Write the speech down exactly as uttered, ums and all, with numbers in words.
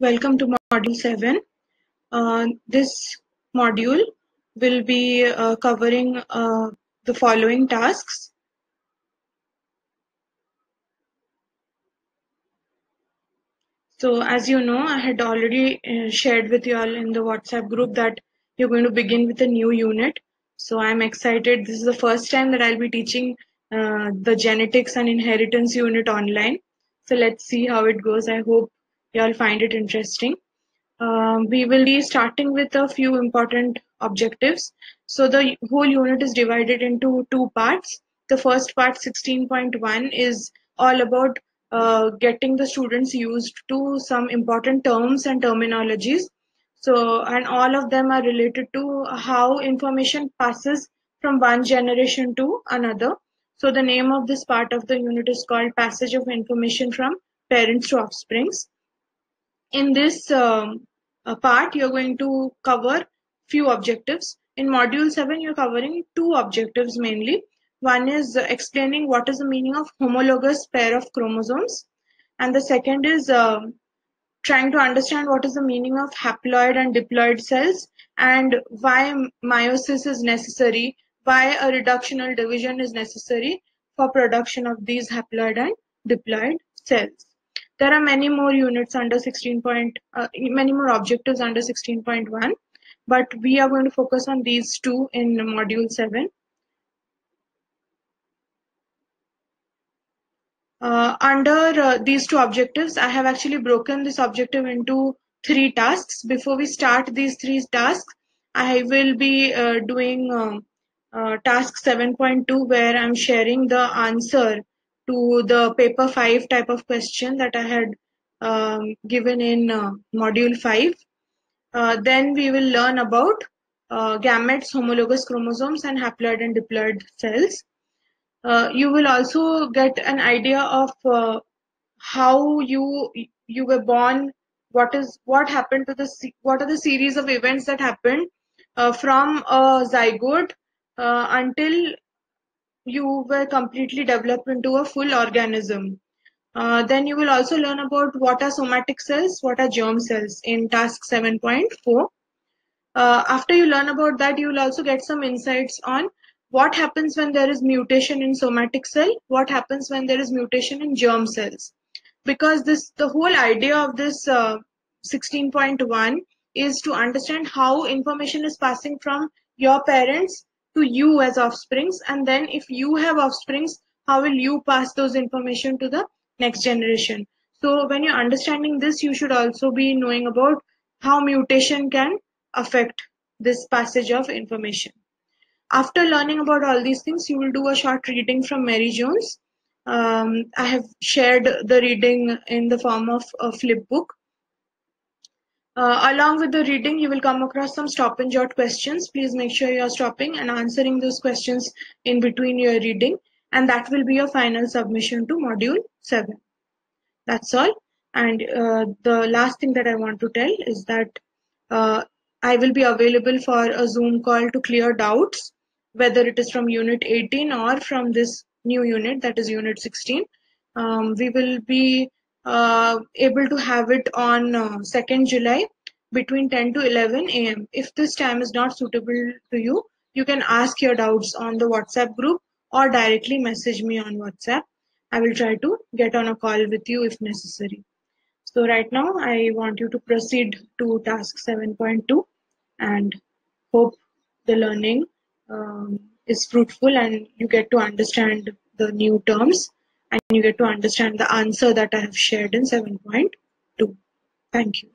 Welcome to Module seven. Uh, this module will be uh, covering uh, the following tasks. So as you know, I had already uh, shared with you all in the WhatsApp group that you're going to begin with a new unit. So I'm excited. This is the first time that I'll be teaching uh, the genetics and inheritance unit online. So let's see how it goes. I hope you all find it interesting. Um, we will be starting with a few important objectives. So the whole unit is divided into two parts. The first part, sixteen point one, is all about uh, getting the students used to some important terms and terminologies. So, and all of them are related to how information passes from one generation to another. So the name of this part of the unit is called Passage of Information from Parents to Offsprings. In this um, uh, part, you're going to cover few objectives. In Module seven, you're covering two objectives mainly. One is uh, explaining what is the meaning of homologous pair of chromosomes. And the second is uh, trying to understand what is the meaning of haploid and diploid cells and why meiosis is necessary, why a reductional division is necessary for production of these haploid and diploid cells. There are many more units under sixteen point, uh, many more objectives under sixteen point one, but we are going to focus on these two in Module seven. Uh, under uh, these two objectives, I have actually broken this objective into three tasks. Before we start these three tasks, I will be uh, doing uh, uh, task seven point two, where I'm sharing the answer to the paper five type of question that I had um, given in uh, module five. Uh, then we will learn about uh, gametes, homologous chromosomes, and haploid and diploid cells. Uh, you will also get an idea of uh, how you you were born, what is what happened to the what are the series of events that happened uh, from a zygote uh, until you were completely developed into a full organism. Uh, then you will also learn about what are somatic cells, what are germ cells in task seven point four. Uh, after you learn about that, you will also get some insights on what happens when there is mutation in somatic cell, what happens when there is mutation in germ cells. Because this, the whole idea of this uh, sixteen point one is to understand how information is passing from your parents to you as offsprings, and then if you have offsprings, how will you pass those information to the next generation. So when you're understanding this, you should also be knowing about how mutation can affect this passage of information. After learning about all these things, you will do a short reading from Mary Jones. Um, I have shared the reading in the form of a flip book. Uh, along with the reading, you will come across some stop and jot questions. Please make sure you are stopping and answering those questions in between your reading, and that will be your final submission to Module seven. That's all. And uh, the last thing that I want to tell is that uh, I will be available for a Zoom call to clear doubts, whether it is from Unit eighteen or from this new unit, that is Unit sixteen. Um, we will be uh, able to have it on uh, second July between ten to eleven A M If this time is not suitable to you, you can ask your doubts on the WhatsApp group or directly message me on WhatsApp. I will try to get on a call with you if necessary. So right now, I want you to proceed to task seven point two and hope the learning um, is fruitful and you get to understand the new terms and you get to understand the answer that I have shared in seven point two. Thank you.